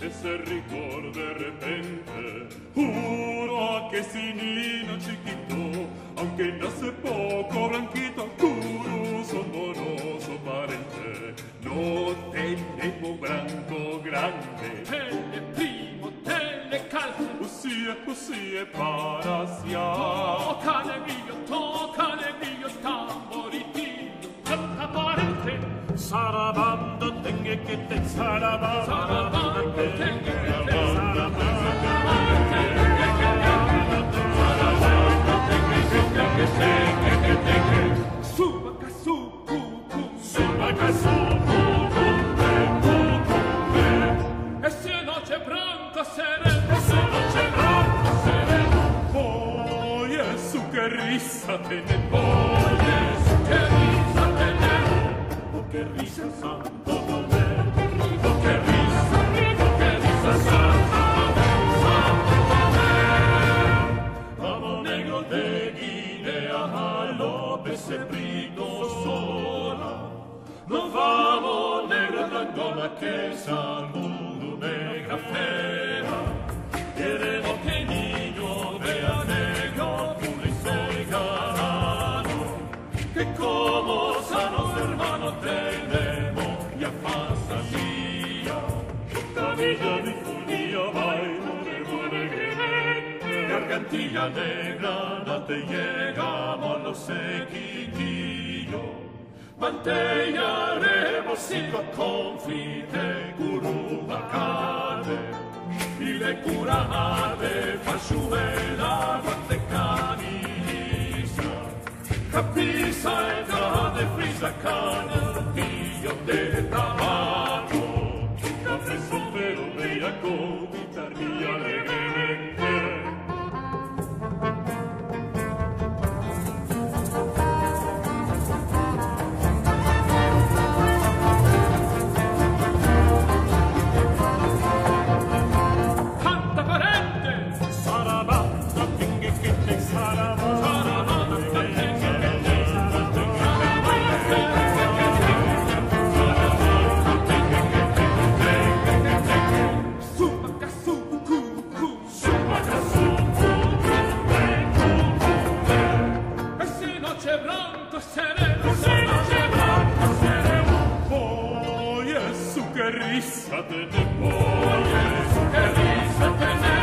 ese rigor de repente. Juro a que ese niño chiquito, aunque nace poco blanquito, curioso, moroso, parente, no tenemos branco grande. Tele primo, tele calcio, Usie para sia. toccane mio, tamboritino, canta parente. Sarabanda tengue que te sarabanda. Sarabanda tengue que te e se noche branca sereno, Oye, su que risa tiene, oye, che risa tenemos, oh, que risa santo oh, che risa santa, Vamos negro de Guinea a López Brito sola. Nos vamos negro de Angola que saludo negra fera. Queremos que el niño vea negro, puro y soy ganado. Que como sanos hermanos tenemos ya fantasía. Camilla de Julia, bailo de buena Gargantilla negra, no te llegamos los sequitillos. Mantellaremos cinco confite, curubacate, y le cura de fasciuela, guante canisa, capisa entra de frisa canillo de tabaco, café soltero bella con guitarrilla alegremente. Risa tenemos,